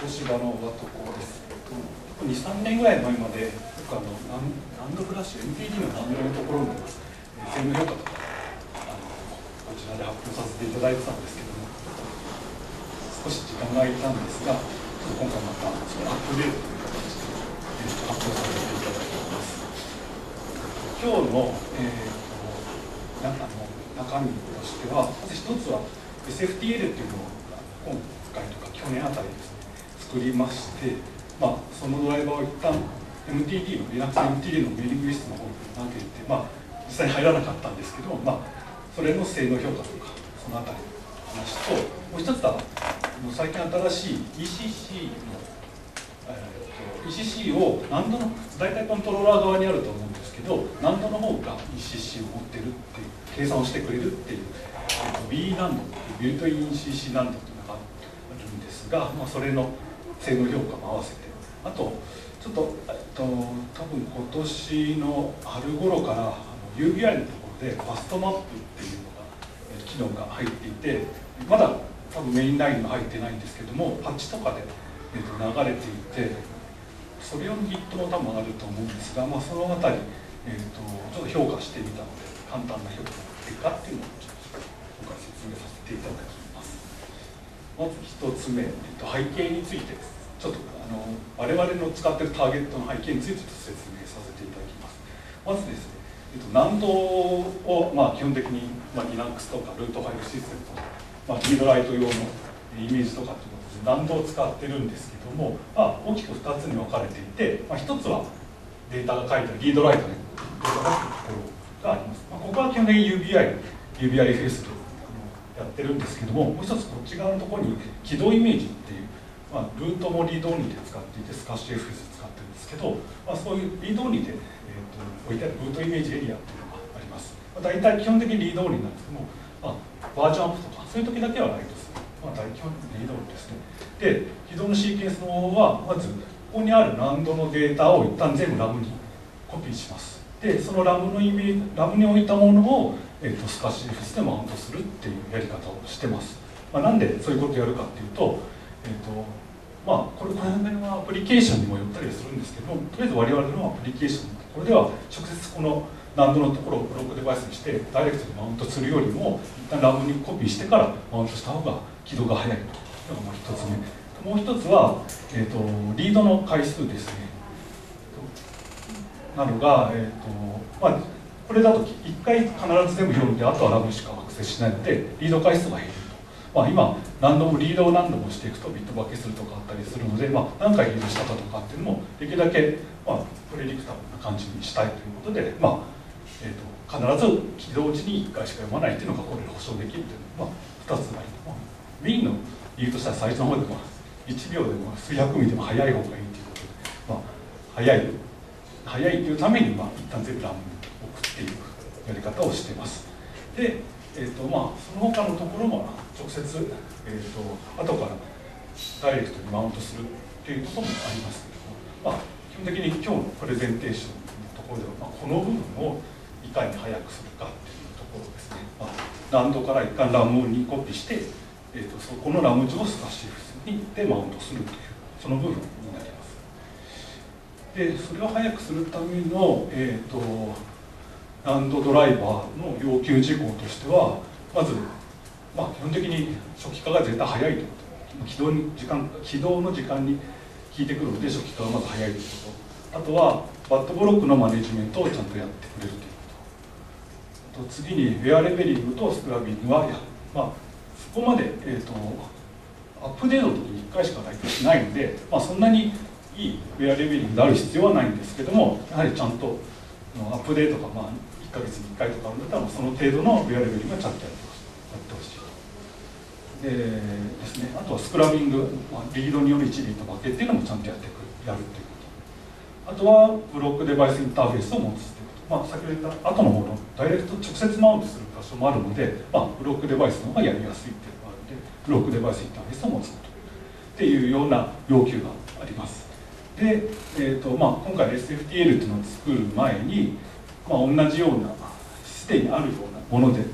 東芝の和とこです。2、3年ぐらい前まで、ナンドフラッシュ、NTD のナンドのところの性能評価とか、こちらで発表させていただいてたんですけども、少し時間が空いたんですが、今回またアップデートという形で発表させていただいています。今日の、中身としては、まず一つは SFTL っていうのを今回とか去年あたりですね、作りまして、そのドライバーを一旦 MTD の Linux MTD のメーリングリストの方に投げて、実際に入らなかったんですけども、それの性能評価とかそのあたりの話と、もう一つは最近新しい ECC を難度の大体コントローラー側にあると思うんですけど、難度の方が ECC を持ってるっていう計算をしてくれるっていう、B 難度ビルトイン ECC 難度というのがあるんですが、それの性能評価も合わせて、あとちょっと多分今年の春頃から UBI のところでファストマップっていうのが機能が入っていて、まだ多分メインラインが入ってないんですけども、パッチとかで流れていて、それ用の Git も多分あると思うんですが、そのあたり、ちょっと評価してみたので、簡単な評価の結果っていうのをちょっと今回説明させていただきます。まず1つ目、背景についてです。ちょっと我々の使っているターゲットの背景について説明させていただきます。まずですね、難度を基本的にLinux とかルートファイルシステムとか、リードライト用のイメージとかっていうことで難度を使ってるんですけども、大きく2つに分かれていて、1つはデータが書いてあるリードライトでデータが書くところがあります。ここは基本的に UBIFS でやってるんですけども、もう一つこっち側のところに起動イメージっていう、ルートもリードオンリーで使っていて、スカッシュ FS 使ってるんですけど、そういうリードオンリーで、置いてあるルートイメージエリアっていうのがあります。大体基本的にリードオンリーなんですけども、バージョンアップとかそういう時だけはライトする。大基本リードオンリーですね。で、起動のシーケンスの方は、まずここにある難度のデータを一旦全部ラムにコピーします。で、そのラムに置いたものを、スカッシュ FS でマウントするっていうやり方をしてます。なんでそういうことをやるかっていうと、これはアプリケーションにもよったりするんですけども、とりあえず我々のアプリケーションのところでは直接この難度のところをブロックデバイスにしてダイレクトにマウントするよりも、一旦ラムにコピーしてからマウントした方が起動が早いというのが1つ目。もう1つは、リードの回数ですね。なのが、これだと1回必ず全部読んで、あとはラムしかアクセスしないので、リード回数が減ると。今、何度もリードを何度もしていくとビット化けするとかあったりするので、何回リードしたかとかっていうのも、できるだけ、プレディクタブルな感じにしたいということで、必ず起動時に1回しか読まないっていうのがこれで保証できるというのが、2つあります。メインの理由としては最初の方でも1秒でも数百ミリでも早い方がいいということで、早いというために一旦全部ラムに置くっていうやり方をしています。で、その他のところも直接、後からダイレクトにマウントするっていうこともありますけども、基本的に今日のプレゼンテーションのところでは、この部分をいかに早くするかっていうところですね。難度から一旦ラムにコピーして、そこのラム上をスカッシュ FS にでマウントするというその部分になります。で、それを早くするための、難度ドライバーの要求事項としては、まず、基本的に初期化が絶対早いということ、起動の時間に効いてくるので、初期化がまず早いということ、あとはバッドブロックのマネジメントをちゃんとやってくれるということ、あと次にウェアレベリングとスクラビングは、そこまで、アップデートの時に1回しか大体しないので、そんなにいいウェアレベリングである必要はないんですけども、やはりちゃんとアップデートが1ヶ月に1回とかあるんだったら、その程度のウェアレベリングはちゃんとやってほしい。でですね、あとはスクラビング、リードによる一リート分けっていうのもちゃんとやるっていうこと。あとはブロックデバイスインターフェースを持つっていうこと。先ほど言った後の方のダイレクト直接マウントする場所もあるので、ブロックデバイスの方がやりやすいっていうのがあるので、ブロックデバイスインターフェースを持つことっていうような要求があります。で、今回 SFTL っていうのを作る前に、同じようなすでにあるようなもので、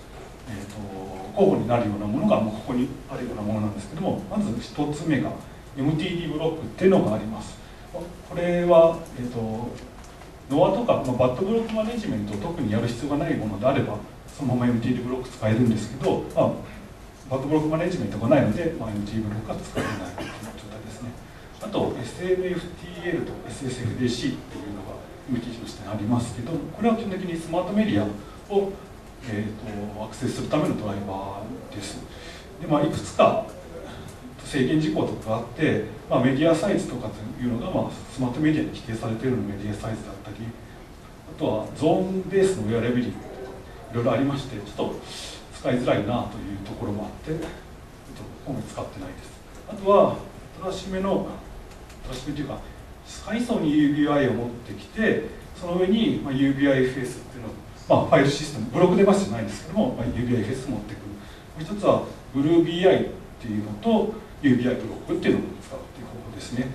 候補になるようなものがここにあるようなものなんですけども、まず1つ目が MTD ブロックっていうのがあります。これは、ノアとか、バッドブロックマネジメントを特にやる必要がないものであればそのまま MTD ブロック使えるんですけど、バッドブロックマネジメントがないので、MTD ブロックが使えないという状態ですね。あと SMFTL と SSFDC っていうのが MTD としてありますけど、これは基本的にスマートメディアを、アクセスするためのドライバーです。で、いくつか制限事項とかあって、メディアサイズとかというのが、スマートメディアに規定されているのメディアサイズだったり、あとはゾーンベースのウェアレビリングとかいろいろありまして、ちょっと使いづらいなというところもあって今回使ってないです。あとは新しめというか階層に UBI を持ってきて、その上に UBIFS っていうのを、ファイルシステムブロックデバイスじゃないんですけども、UBIFS 持ってくる。もう一つは BlueBI っていうのと UBI ブロックっていうのを使うっていう方法ですね。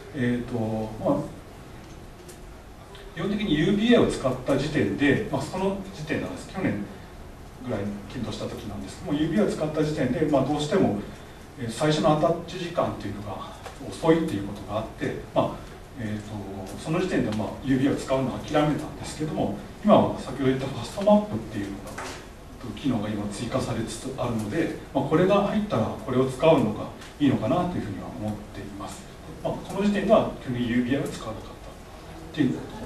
基本的に UBI を使った時点で、その時点なんです。去年ぐらいに検討した時なんですけども、UBI を使った時点で、どうしても最初のアタッチ時間っていうのが遅いっていうことがあって、その時点でUBI を使うのを諦めたんですけども、今は先ほど言ったファストマップっていうのが機能が今追加されつつあるので、これが入ったらこれを使うのがいいのかなというふうには思っています。この時点では基本的に UBI を使わなかったということ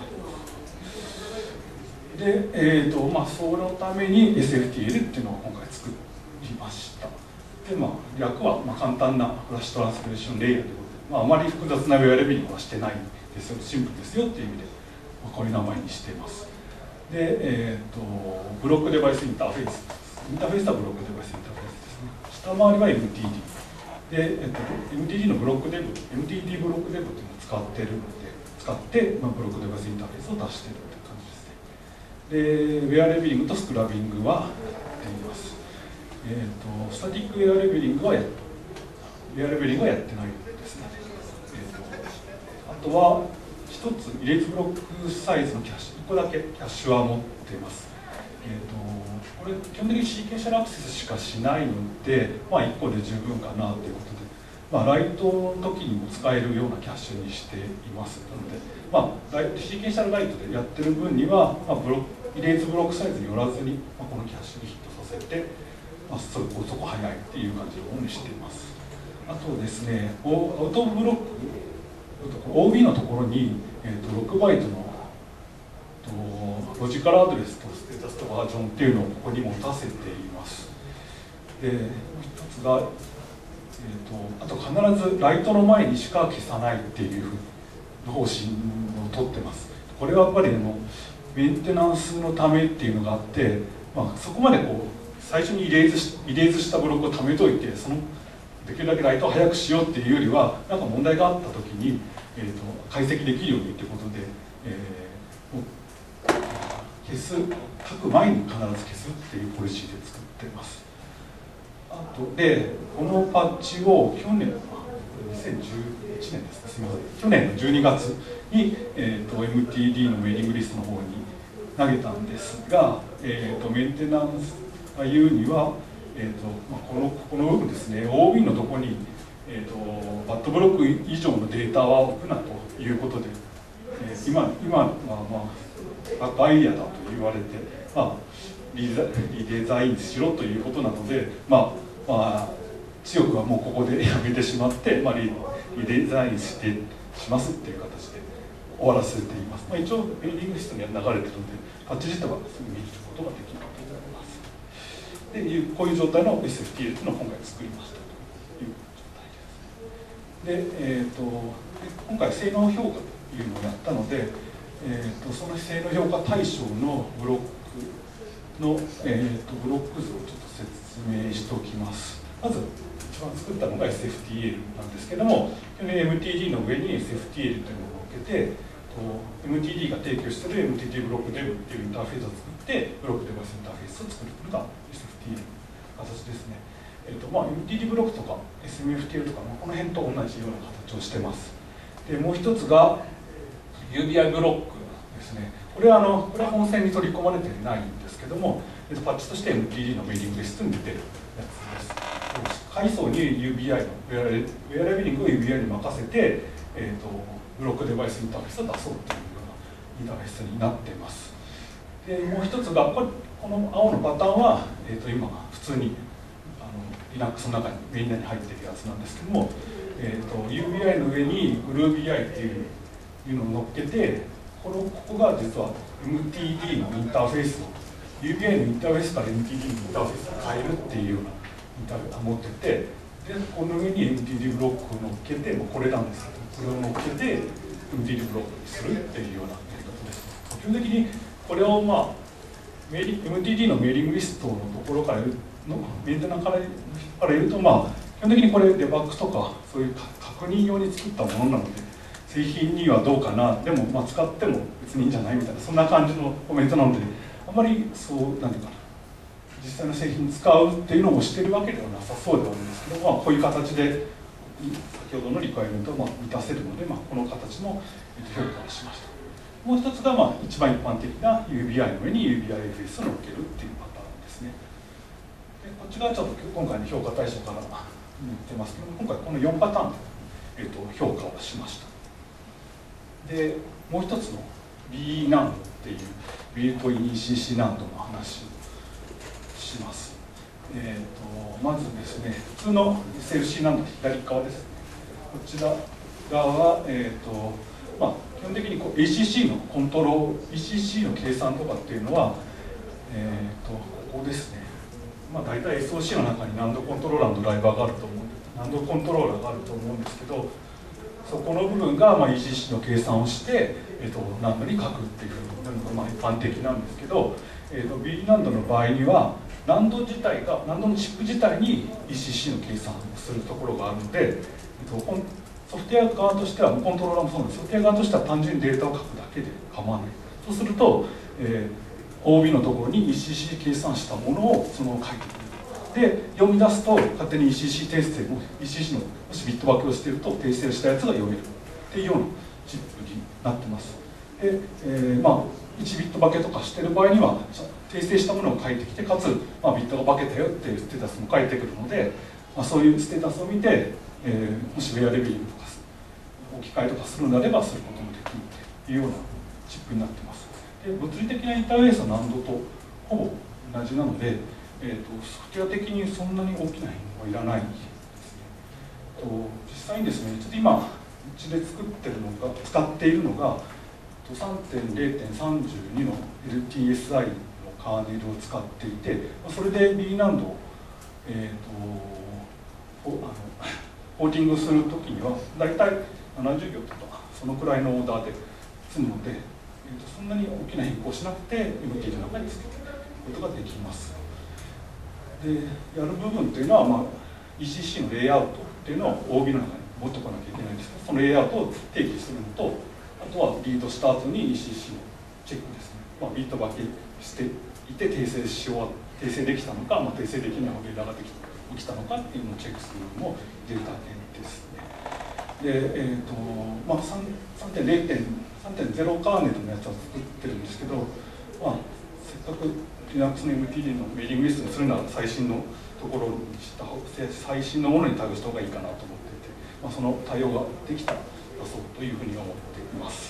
で、そのために SFTL っていうのを今回作りました。で、略は簡単なフラッシュトランスレーションレイヤーということで、あまり複雑なウェアレビリングはしてないんですよ、シンプルですよっていう意味で、こういう名前にしています。で、ブロックデバイスインターフェース、インターフェースはブロックデバイスインターフェースですね。下回りは MTD で、MTD のブロックデブ MTD ブロックデブっていうのを使ってるので、使って、ブロックデバイスインターフェースを出しているという感じですね。で、ウェアレビリングとスクラビングはやっています。スタティックウェアレビリングはウェアレビリングはやってないですね。あとは一つイレーズブロックサイズのキャッシュ1個だけキャッシュは持っています。これ基本的にシーケンシャルアクセスしかしないので、1個で十分かなということで、ライトの時にも使えるようなキャッシュにしています。なので、シーケンシャルライトでやってる分には、イレーズブロックサイズによらずに、このキャッシュにヒットさせて、そこ早いっていう感じのものにしています。あとですね、アウトブロック、OB のところに、6バイトのロジカルアドレスとステータスとバージョンっていうのをここに持たせています。で、もう一つが、あと必ずライトの前にしか消さないっていう方針をとってます。これはやっぱりメンテナンスのためっていうのがあって、そこまで最初にイレーズしたブロックを貯めといて、できるだけライトを早くしようっていうよりは、問題があった時に、解析できるようにということで、書く前に必ず消すっていうポリシーで作っています。あとで、このパッチを去年、2011年ですね、すみません、去年の12月に、MTD のメーリングリストの方に投げたんですが、メンテナンスが言うには、この部分ですね、OB のところに、バッドブロック以上のデータは置くなということで、今はバッドアイデアだと言われて、リデザインしろということなので、強くはもうここでやめてしまって、リデザインしますっていう形で終わらせています。一応メーリングリストには流れてるので、パッチ自体はすぐ見ることができると思います。で、こういう状態の SFTL というのを今回作りましたという状態です。で、今回性能評価というのをやったので、その性能評価対象のブロックの、ブロック図をちょっと説明しておきます。まず一番作ったのが SFTL なんですけども、MTD の上に SFTL というのを乗っけて、MTD が提供している MTD ブロックデブっていうインターフェースを作って、ブロックデバイスインターフェースを作るのが SFTL の形ですね。MTD ブロックとか SMFTL とか、この辺と同じような形をしてます。で、もう一つが UBI ブロックですね。これは本線に取り込まれていないんですけども、パッチとして MTD のメーリングリストに出てるやつです。 階層に UBI のウェアラビリングを UBI に任せて、ブロックデバイスインターフェースを出そうというようなインターフェースになっています。でもう一つがこの青のパターンは、今普通にLinux の中にみんなに入っているやつなんですけども、UBI の上に GlueBI っていうのを乗っけて、ここが実は MTD のインターフェースを UBI のインターフェースから MTD のインターフェースに変えるっていうようなインターフェースを持ってて、でこの上に MTD ブロックを乗っけて、これなんですけど、これを乗っけて MTD ブロックにするっていうようなやり方です。基本的にこれをMTD のメーリングリストのところからメンテナから言うと、基本的にこれデバッグとかそういう確認用に作ったものなので、製品にはどうかな、でも使っても別にいいんじゃないみたいな、そんな感じのコメントなので、あんまりそうなんていうかな、実際の製品に使うっていうのをしてるわけではなさそうではあるんですけど、こういう形で先ほどのリクエアメントを満たせるので、この形の評価をしました。もう一つが一番一般的な UBI の上に UBIFS を乗っけるっていうパターンですね。でこっちがちょっと今回の評価対象から言ってますけども、今回この4パターンで、評価をしました。でもう一つの B 難度っていうビルトイン ECC 難度の話をします。まずですね、普通の SLC 難度左側ですね。こちら側は、基本的にACC のコントロール、ECC の計算とかっていうのは、ここですね。大体 SOC の中に難度コントローラーのドライバーがあると思うんです。難度コントローラーがあると思うんですけど、そこの部分がECC の計算をして、難度に書くっていうのが一般的なんですけど、B 難度の場合には難度のチップ自体に ECC の計算をするところがあるので、ソフトウェア側としては、コントローラーもそうなんです。ソフトウェア側としては単純にデータを書くだけで構わない。そうすると、OB のところに ECC 計算したものをそのまま書いてくる。で、読み出すと勝手に ECC 訂正も ECC のもしビットバケをしていると訂正したやつが読めるっていうようなチップになってます。で、1ビットバケとかしてる場合には訂正したものを書いてきて、かつ、ビットがバケたよっていうステータスも書いてくるので、そういうステータスを見て、もしウェアレビリングとか置き換えとかするのであればすることもできるというようなチップになってます。で物理的なインターフェースの難度とほぼ同じなので、ソフトウェア的にそんなに大きな変更はいらないですね。実際にですね、ちょっと今うちで使っているのが 3.0.32 の LTSI のカーネルを使っていて、それで B 難度を、ポーティングするときには大体70秒とかそのくらいのオーダーで済むので、そんなに大きな変更しなくて MT の中につけていくことができます。でやる部分というのは、ECC のレイアウトっていうのを OB の中に持ってこなきゃいけないんですけど、そのレイアウトを定義するのと、あとはリードした後に ECC のチェックですね。ビートバケしていて訂正できたのか、訂正できないエラーが起きたのかっていうのをチェックするのもデータですね。で、3.0 カーネルのやつは作ってるんですけど、せっかく Linux の MTD のメーリングリストにするなら最新のところに最新のものに対応した方がいいかなと思っていて、その対応ができたら出そうというふうに思っています。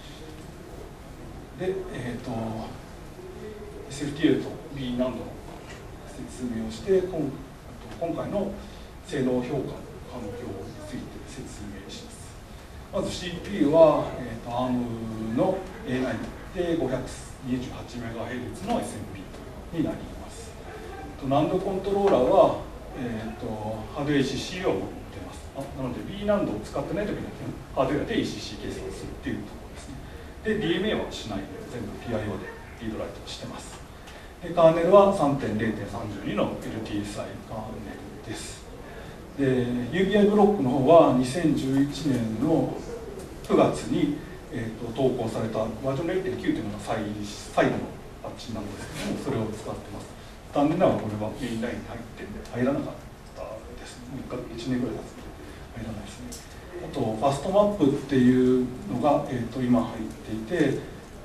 で、SFTL と B 難度の説明をして、今回の性能評価の環境について説明します。まず CPU は、ARM の A9 で 528MHz の SMP になります。難度コントローラーは、ハードウェア ECC を持っています。なので B 難度を使ってないときにハードウェアで ECC 計算するっていうところですね。で DMA はしないで全部 PIO でリードライトしてます。でカーネルは 3.0.32 の LTSI カーネルです。で UBI ブロックの方は2011年の9月に、投稿されたバージョン 0.9 というのが最後のパッチなんですけども、それを使ってます。残念ながらこれはメインラインに入って入らなかったですね。1年ぐらい経つので入らないですね。あとファストマップっていうのが、今入っていて、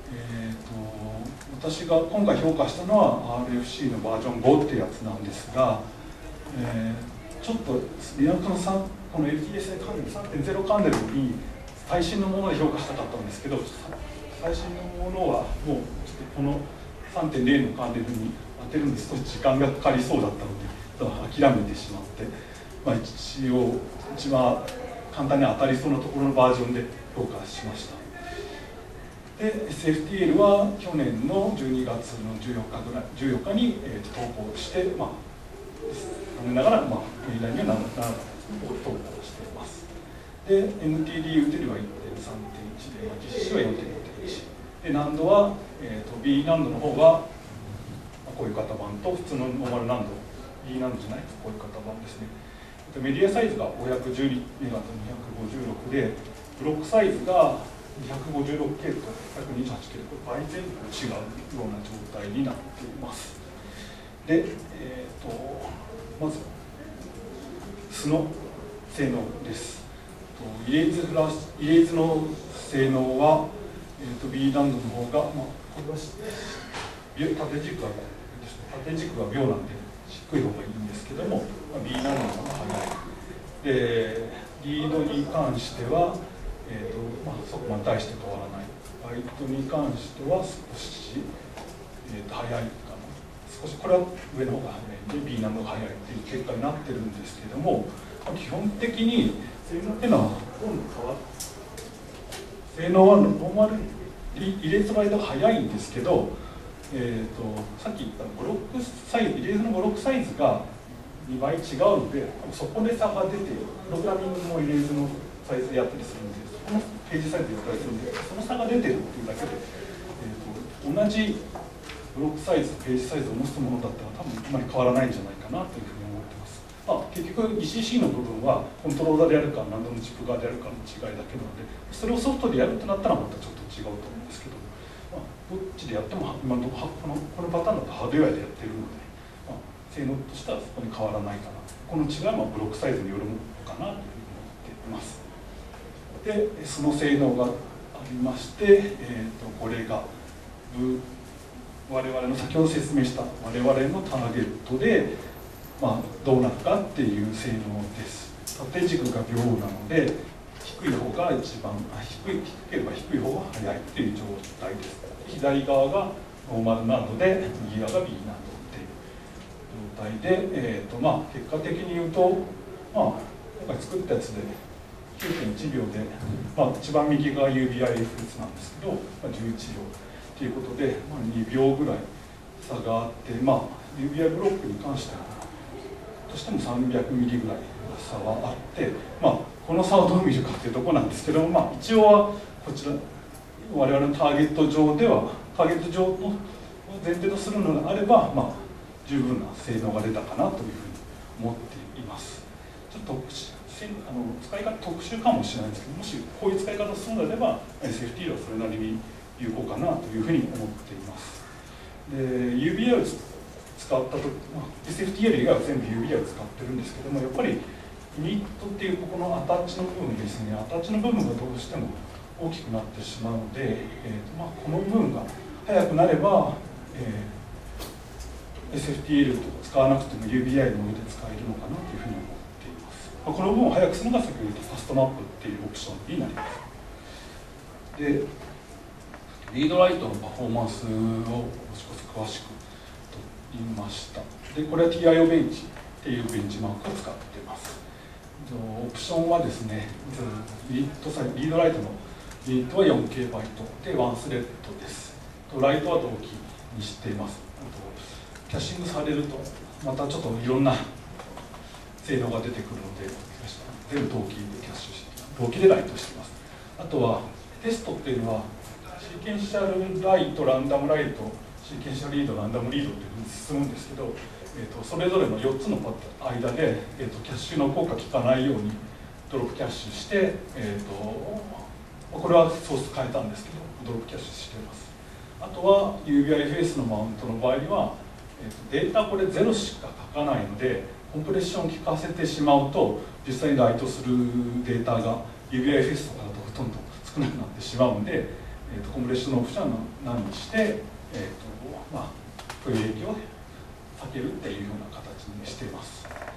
私が今回評価したのは RFC のバージョン5っていうやつなんですが、 ちょっと Linux のこの LTSA カーネル 3.0 カーネルに最新のもので評価したかったんですけど、最新のものはもうちょっとこの 3.0 のカーネルに当てるのに少し時間がかかりそうだったので諦めてしまって、一応一番簡単に当たりそうなところのバージョンで評価しました。で SFTL は去年の12月の14日に、投稿して、残念ながら、メインラインにはならなかったと投稿しています。で NTD 打てるは 1.3.1 で、実施は 4.5.1 で、難度は、B 難度の方が、こういう型番と普通のノーマル難度、B 難度じゃないこういう型番ですね。メディアサイズが512メガと256で、ブロックサイズが256K と 128K で、これ倍前後違うような状態になっています。で、まず素の性能です。イレーズの性能は、B 難度の方が、これは縦軸が秒なんで低い方がいいんですけども、B 難度の方が速い。で、リードに関しては、そこまで大して変わらない。バイトに関しては少し、速いかな。少しこれは上の方が速いんで B 難度が速いっていう結果になってるんですけども、基本的に性能っていうのはほとんど変わって性能はノーマルイレーズバイトが速いんですけど、さっき言ったブロックサイズ、イレーズのブロックサイズが2倍違うので、そこで差が出て、プログラミングもイレーズのサイズでやったりするんで、そのページサイズでやったりするんで、その差が出てるっていうだけで、同じブロックサイズ、ページサイズを持つものだったら、多分あまり変わらないんじゃないかなというふうに思ってます。結局 ECC の部分はコントローラーでやるか何度のチップ側でやるかの違いだけなので、それをソフトでやるとなったらまたちょっと違うと思うんですけど、どっちでやっても今のこのパターンだとハードウェアでやってるので、性能としてはそこに変わらないかな。この違いはブロックサイズによるものかなというふうに思っています。で、その性能がありまして、これが我々の先ほど説明した我々のターゲットで、どうなるかっていう性能です。縦軸が秒なので、低い方が一番低ければ低い方が速いっていう状態です。左側がノーマル難度で、右側が B 難度っていう状態で、結果的に言うと、今回作ったやつで 9.1 秒で、一番右が UBIFS なんですけど、11秒ということで、2秒ぐらい差があって、UBI ブロックに関してはとしても300ミリぐらい差はあって、この差をどう見るかというところなんですけど、一応はこちら我々のターゲット上ではターゲット上の前提とするのであれば、十分な性能が出たかなというふうに思っています。ちょっと使い方特殊かもしれないんですけど、もしこういう使い方をするのであれば SFTL はそれなりに有効かなというふうに思っています。で UBI を使ったと、SFTL 以外は全部 UBI を使ってるんですけども、やっぱりユニットっていうここのアタッチの部分ですね、アタッチの部分がどうしても大きくなってしまうので、この部分が速くなれば、SFTL と使わなくても UBI の上で使えるのかなというふうに思っています。この部分を速くするのが先ほど言ったファストマップっていうオプションになります。で、リードライトのパフォーマンスを少し詳しくと言いました。で、これは TIO ベンチっていうベンチマークを使っています。オプションはですね、リードライトのユニットは 4K バイトで1スレッドです。ライトは同期にしています。キャッシングされるとまたちょっといろんな性能が出てくるので、全部同期でキャッシュして同期でライトしています。あとはテストっていうのはシーケンシャルライト、ランダムライト、シーケンシャルリード、ランダムリードというふうに進むんですけど、それぞれの4つの間で、キャッシュの効果効かないようにドロップキャッシュして、これはソース変えたんですけど、ドロップキャッシュしています。あとは UBI フェイスのマウントの場合には、データこれ0しか書かないので、コンプレッションを効かせてしまうと、実際にライトするデータが UBI フェイスとかだとほとんど少なくなってしまうので、コンプレッションのオプションは何にして、こういう影響を避けるっていうような形にしています。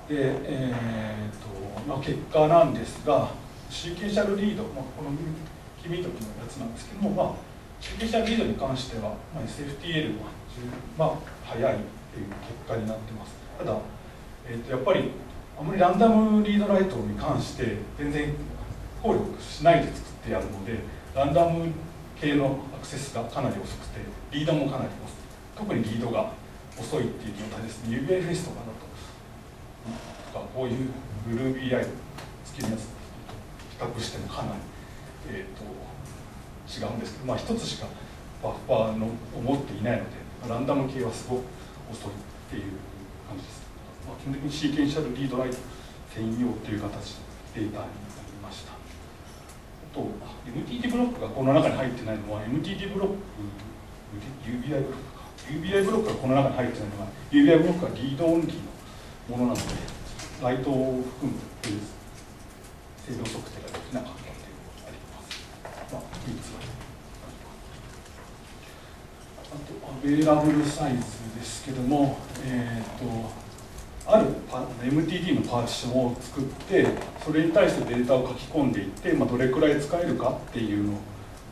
で、結果なんですが、シーケンシャルリード、この君ときのやつなんですけども、シーケンシャルリードに関しては、SFTL は、早いっていう結果になってます。ただ、やっぱりあまりランダムリードライトに関して全然考慮しないで作ってやるので、ランダム系のアクセスがかなり遅くて、リードもかなり遅い、特にリードが遅いっていう状態ですね。UBI フェイスとかだと、こういう GroovyI 付きのやつと比較してもかなり、違うんですけど、一つしかバッファーを持っていないので、ランダム系はすごく遅いっていう感じです。基本的にシーケンシャルリードライト専用という形のデータになりました。あと、MTT ブロックがこの中に入ってないのは、MTT ブロック、UBI ブロックか。UBI ブロックがこの中に入ってないのは、UBI ブロックはリードオンリーのものなので、ライトを含む精度測定ができなかったというのがあります。3つは。あと、アベイラブルサイズですけども、あるMTD のパーティションを作って、それに対してデータを書き込んでいって、どれくらい使えるかっていうのを、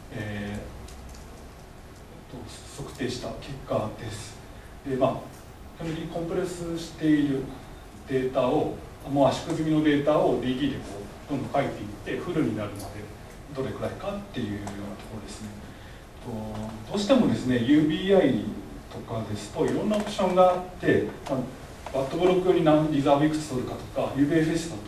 測定した結果です。で、基本的にコンプレスしているデータを、もう圧縮済みのデータを DD でどんどん書いていって、フルになるまでどれくらいかっていうようなところですね。どうしてもですね、UBI とかですといろんなオプションがあって、バットブロックに何リザーブいくつ取るかとか、UBFS だ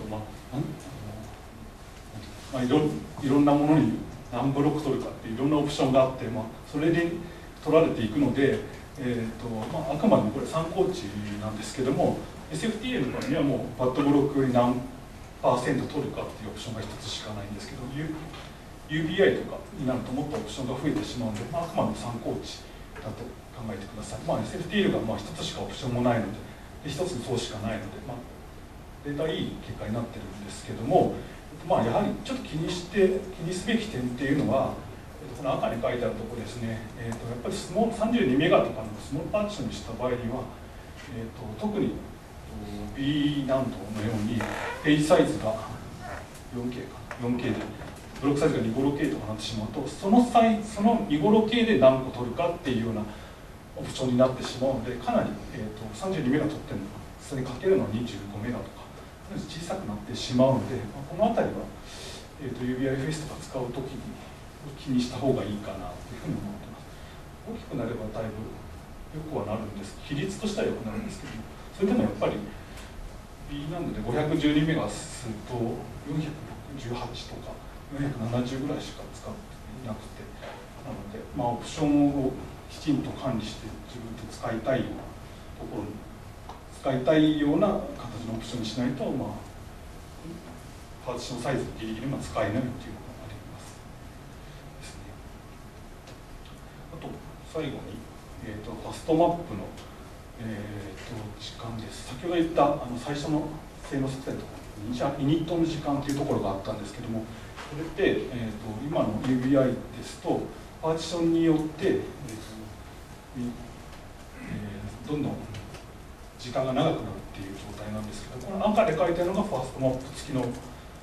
と、いろんなものに何ブロック取るかっていろんなオプションがあって、それで取られていくので、あくまでもこれ参考値なんですけども、SFTL の場合にはもうバットブロックに何%取るかっていうオプションが一つしかないんですけど、UBI とかになるともっとオプションが増えてしまうので、あくまでも参考値だと考えてください。SFTL が一つしかオプションもないので、一つの層しかないので、データいい結果になってるんですけども、やはりちょっと気にすべき点っていうのは、この赤に書いてあるところですね、やっぱり32メガとかのスモールパーティションにした場合には、特に B 難度のようにページサイズが 4K でブロックサイズが 256K とかなってしまうと、その 256K で何個取るかっていうようなオプションになってしまうので、かなり、32メガ取ってるのがそれにかけるのは25メガとか小さくなってしまうので、この辺りは、UBI フェイスとか使うときに気にした方がいいかなというふうに思ってます。大きくなればだいぶ良くはなるんです、比率としては良くなるんですけども、それでもやっぱり B 難度で512メガすると468とか470ぐらいしか使っていなくて、なので、オプションをきちんと管理して自分で使いたいようなところに使いたいような形のオプションにしないと、パーティションサイズギリギリ使えないというのがありますですね。あと最後に、ファストマップの、時間です。先ほど言った最初の性能測定のところイニットの時間というところがあったんですけども、これって、今の UBI ですとパーティションによって、どんどん時間が長くなるっていう状態なんですけど、この赤で書いてあるのがファーストマップ付きの、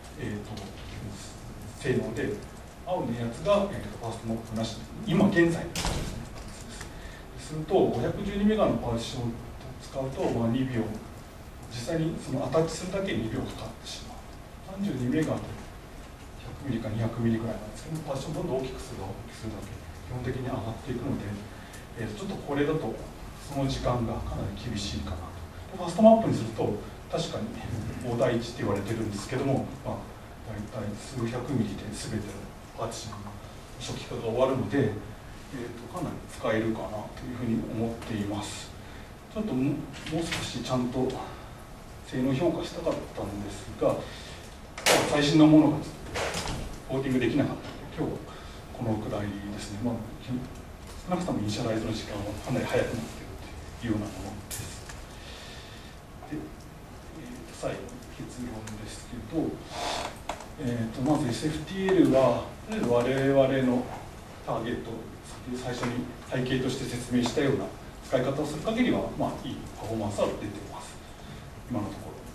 性能で、青のやつが、ファーストマップなし、今現在のですね。すると512メガのパーティションを使うと、2秒、実際にそのアタッチするだけに2秒かかってしまう。32メガで100ミリか200ミリぐらいなんですけど、パーティションをどんどん大きくするだけ基本的に上がっていくので、ちょっとこれだとその時間がかなり厳しいかなと。ファストマップにすると確かに大台1って言われてるんですけども、大体数百ミリで全てのパーティションの初期化が終わるので、かなり使えるかなというふうに思っています。ちょっともう少しちゃんと性能評価したかったんですが、最新のものがポーティングできなかったので、今日はこのくらいですね。少なくともイニシャライズの時間はかなり早くなっているというようなものです。で、最後に結論ですけど、まず SFTL はとりあえず我々のターゲット、最初に背景として説明したような使い方をする限りは、いいパフォーマンスは出ています。今のところ。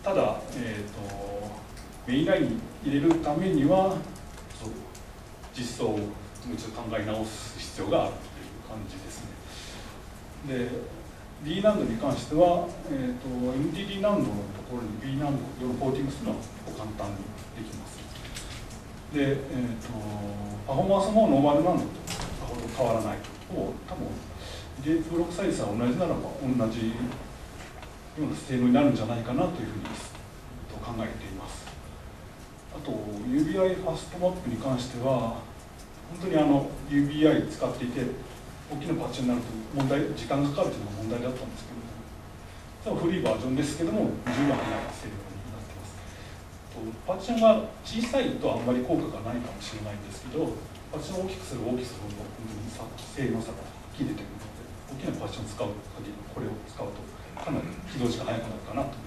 ただ、メインラインに入れるためには実装をもう一度考え直す必要があるという感じですね。で D 難度に関しては、MTD 難度のところに B 難度をポーティングするのは簡単にできます。で、パフォーマンスもノーマル難度とさほど変わらないと。多分DX ブロックサイズは同じならば同じような性能になるんじゃないかなというふうに考えています。あと UBI ファストマップに関しては本当にUBI 使っていて大きなパッチになると時間がかかるというのが問題だったんですけども、古いバージョンですけども十分速い性能になっています。パッチンが小さいとあんまり効果がないかもしれないんですけど、パッチンを大きくするほど本当に性能差がはっきり出てくるので、大きなパッチンを使う限りこれを使うとかなり起動時間速くなるかなと思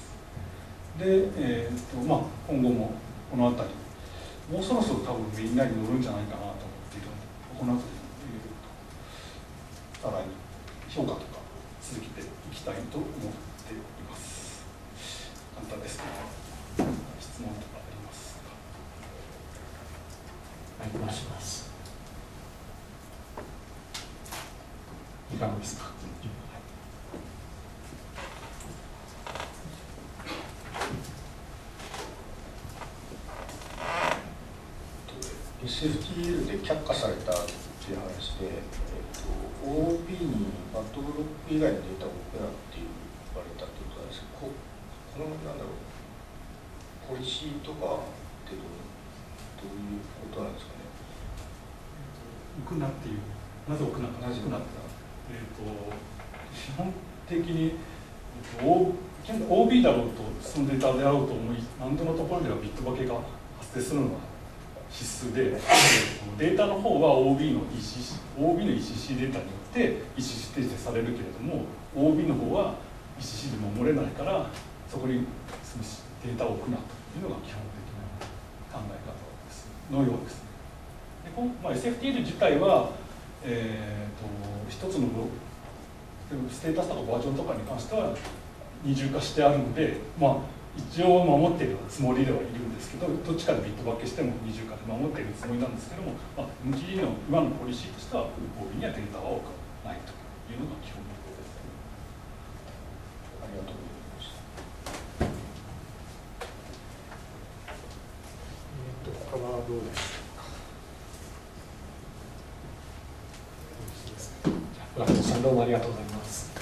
っています。で、今後もこの辺りもうそろそろ多分みんなに乗るんじゃないかなと思っているので、この辺りさらに評価とか続けていきたいと思っています。簡単ですけど、質問とかありますか？ はい、お願いします。いかがですか？ SFTL で却下されたっていう話で、OB にバッドブロック以外のデータを送らって言われたってことなんですけど、このなんだろう、ポリシーとかってどういうことなんですかね。 置くなっていう、なぜ置くなか、 なぜ置くなって基本的に、OB だろうとそのデータであろうと思い、何度のところではビット化けが発生するのは必須で、データの方は OB の ECC データによって ECC 提出されるけれども、 OB の方は ECC で守れないから、そこにデータを置くなというのが基本的な考え方ですのようです。でSFTL 自体は、一つのステータスとかバージョンとかに関しては二重化してあるので、一応守っているつもりではいるんですけど、どっちかでビット化けしても二重化で守っているつもりなんですけども、MTD の今のポリシーとしては OB にはデータは多くないというのが基本です。 ありがとうございました。 他はどうでしょうか。村上さん、どうもありがとうございます。